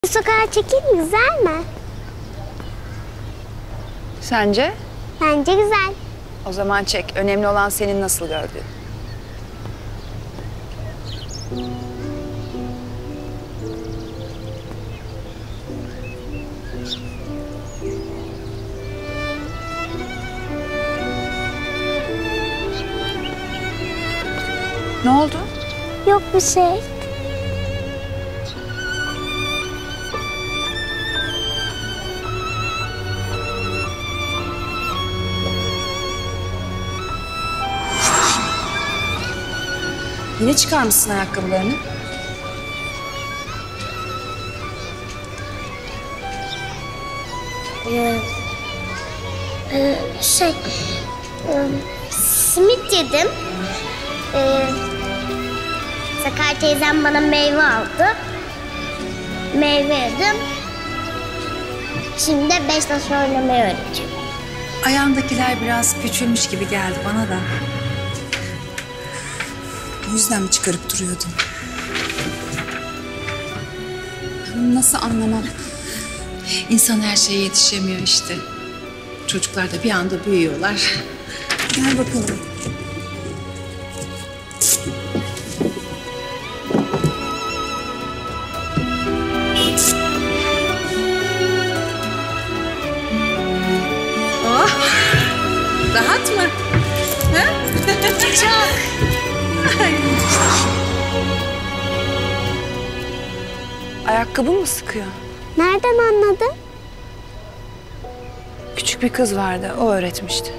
Sokağa çekeyim, güzel mi? Sence? Bence güzel. O zaman çek. Önemli olan senin nasıl gördüğün. Ne oldu? Yok bir şey. Yine çıkarmışsın ayakkabılarını. Şey, simit yedim. Sakar teyzem bana meyve aldı. Meyve yedim. Şimdi de 5 taş oynamayı öğreteceğim. Ayağındakiler biraz küçülmüş gibi geldi bana da. O yüzden mi çıkarıp duruyordun? Nasıl anlamam? İnsan her şeye yetişemiyor işte. Çocuklar da bir anda büyüyorlar. Gel bakalım. Oh! Rahat mı? Ha? Çok. Ayakkabı mı sıkıyor? Nereden anladın? Küçük bir kız vardı. O öğretmişti.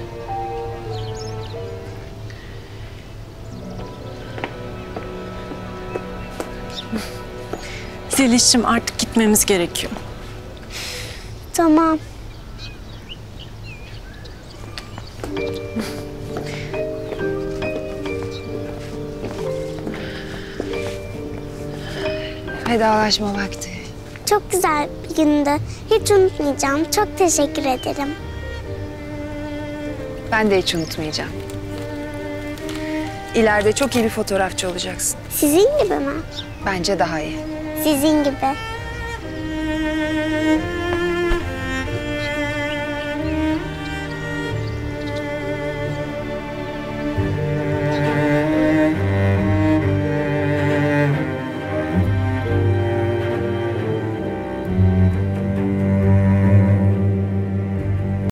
Zeliş'cim artık gitmemiz gerekiyor. Tamam. Vedalaşma vakti. Çok güzel bir gündü. Hiç unutmayacağım. Çok teşekkür ederim. Ben de hiç unutmayacağım. İleride çok iyi bir fotoğrafçı olacaksın. Sizin gibi mi? Bence daha iyi. Sizin gibi.